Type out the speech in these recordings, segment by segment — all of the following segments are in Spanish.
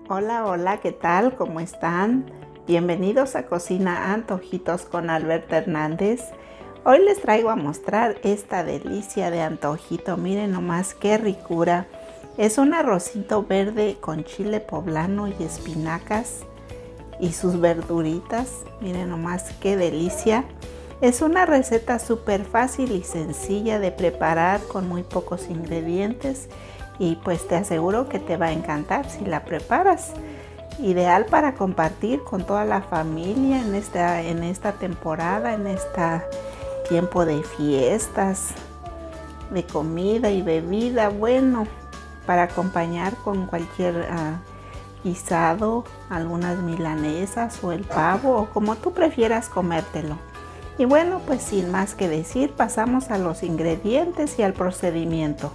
Hola, hola, ¿qué tal? ¿Cómo están? Bienvenidos a Cocina Antojitos con Alberta Hernández. Hoy les traigo a mostrar esta delicia de antojito. Miren nomás qué ricura. Es un arrocito verde con chile poblano y espinacas y sus verduritas. Miren nomás qué delicia. Es una receta súper fácil y sencilla de preparar con muy pocos ingredientes. Y pues te aseguro que te va a encantar si la preparas. Ideal para compartir con toda la familia en esta temporada, en este tiempo de fiestas, de comida y bebida. Bueno, para acompañar con cualquier guisado, algunas milanesas o el pavo o como tú prefieras comértelo. Y bueno, pues sin más que decir, pasamos a los ingredientes y al procedimiento.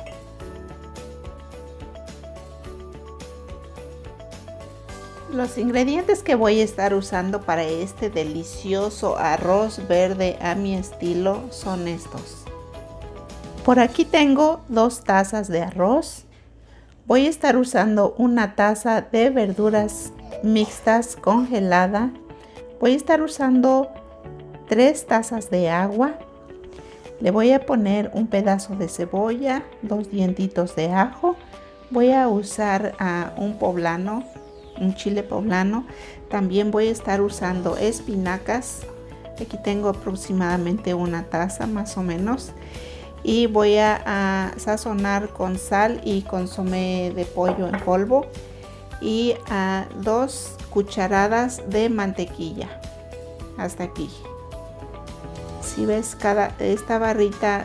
Los ingredientes que voy a estar usando para este delicioso arroz verde a mi estilo son estos. Por aquí tengo 2 tazas de arroz. Voy a estar usando una taza de verduras mixtas congelada. Voy a estar usando 3 tazas de agua. Le voy a poner un pedazo de cebolla, 2 dientitos de ajo. Voy a usar un poblano. Un chile poblano. También voy a estar usando espinacas. Aquí tengo aproximadamente una taza más o menos. Y voy a sazonar con sal y consomé de pollo en polvo. Y 2 cucharadas de mantequilla. Hasta aquí. Si ves, esta barrita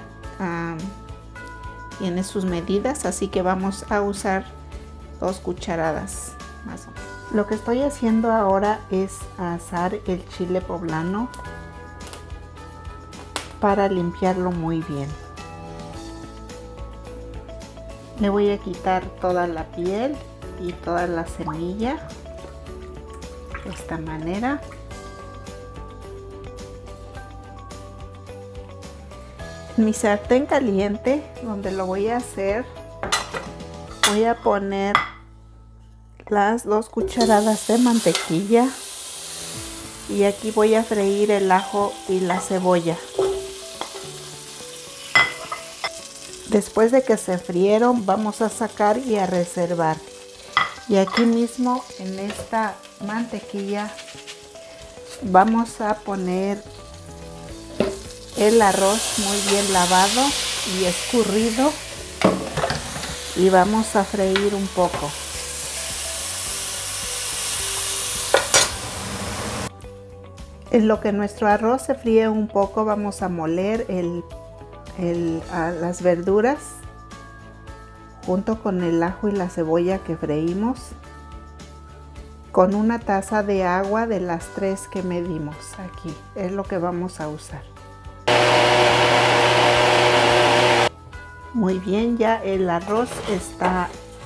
tiene sus medidas. Así que vamos a usar 2 cucharadas. Más o menos. Lo que estoy haciendo ahora es asar el chile poblano para limpiarlo muy bien. Le voy a quitar toda la piel y toda la semilla de esta manera. En mi sartén caliente, donde lo voy a hacer, voy a poner las 2 cucharadas de mantequilla y aquí voy a freír el ajo y la cebolla. Después de que se frieron, vamos a sacar y a reservar. Y aquí mismo en esta mantequilla vamos a poner el arroz muy bien lavado y escurrido y vamos a freír un poco. En lo que nuestro arroz se fríe un poco, vamos a moler las verduras junto con el ajo y la cebolla que freímos con una taza de agua de las 3 que medimos. Aquí es lo que vamos a usar. Muy bien, ya el arroz está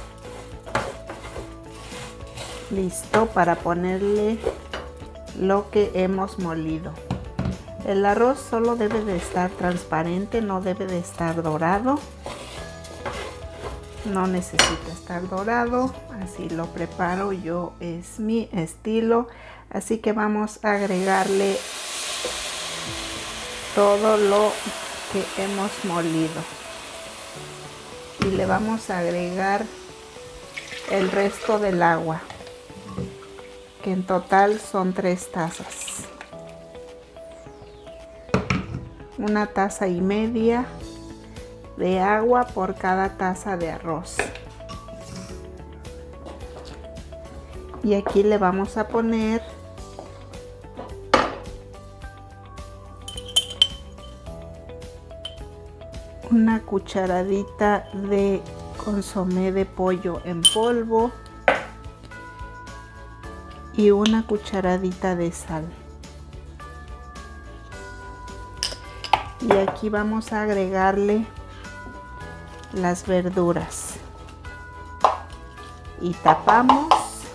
listo para ponerle lo que hemos molido. El arroz solo debe de estar transparente, no debe de estar dorado. No necesita estar dorado, así lo preparo yo, es mi estilo. Así que vamos a agregarle todo lo que hemos molido. Y le vamos a agregar el resto del agua, que en total son 3 tazas. 1,5 taza de agua por cada taza de arroz. Y aquí le vamos a poner una cucharadita de consomé de pollo en polvo y una cucharadita de sal. Y aquí vamos a agregarle las verduras y tapamos.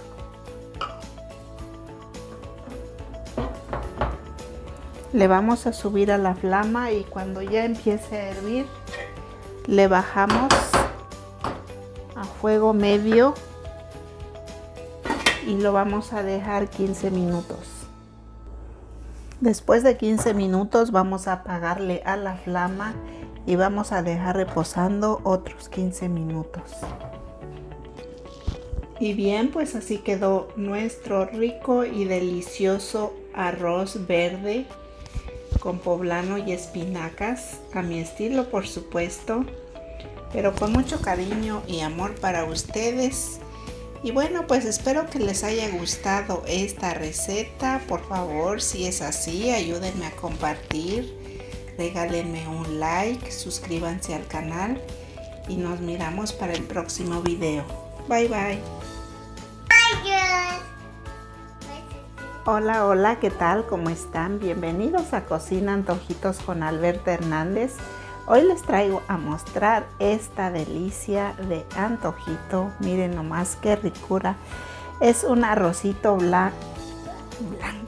Le vamos a subir a la flama y cuando ya empiece a hervir le bajamos a fuego medio y lo vamos a dejar 15 minutos. Después de 15 minutos vamos a apagarle a la flama y vamos a dejar reposando otros 15 minutos. Y bien, pues así quedó nuestro rico y delicioso arroz verde con poblano y espinacas, a mi estilo por supuesto, pero con mucho cariño y amor para ustedes. Y bueno, pues espero que les haya gustado esta receta. Por favor, si es así, ayúdenme a compartir, regálenme un like, suscríbanse al canal y nos miramos para el próximo video. Bye bye. Hola, hola, ¿qué tal? ¿Cómo están? Bienvenidos a Cocina Antojitos con Alberta Hernández. Hoy les traigo a mostrar esta delicia de antojito. Miren nomás qué ricura. Es un arrocito blanco